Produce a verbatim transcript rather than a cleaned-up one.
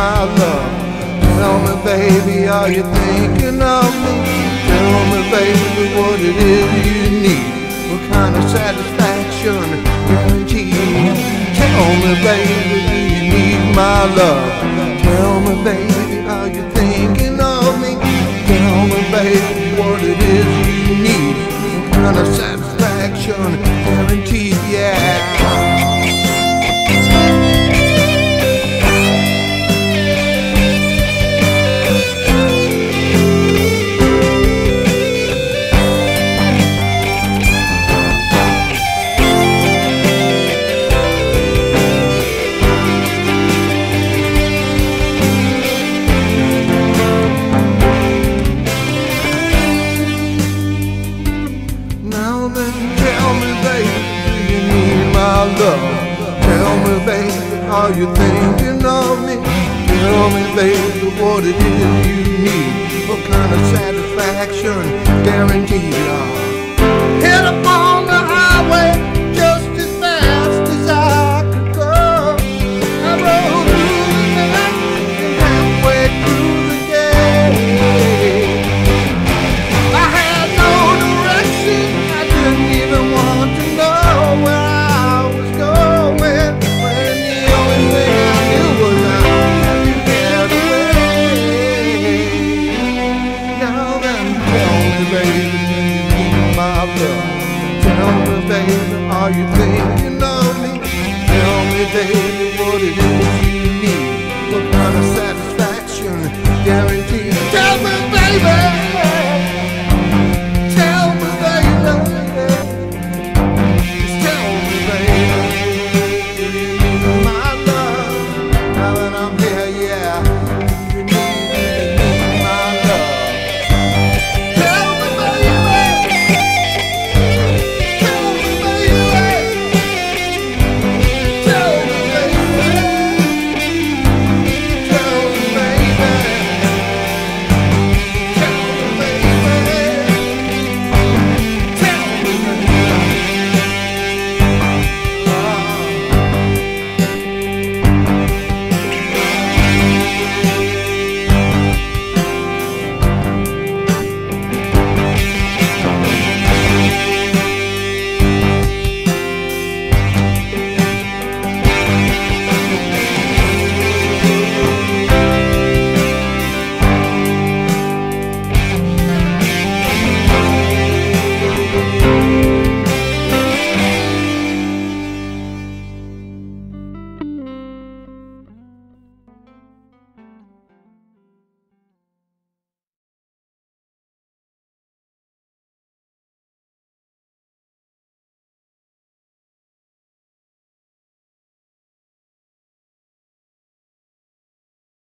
my love? Tell me, baby, are you thinking of me? Tell me, baby, what it is you need. What kind of satisfaction guaranteed? Tell me, baby, do you need my love? Tell me, baby, are you thinking of me? Tell me, baby, what it is you need. What kind of satisfaction guaranteed? Yeah. Tell me, baby, do you need my love? Tell me, baby, are you thinking of me? Tell me, baby, what it is you need. What kind of satisfaction guaranteed? Hit upon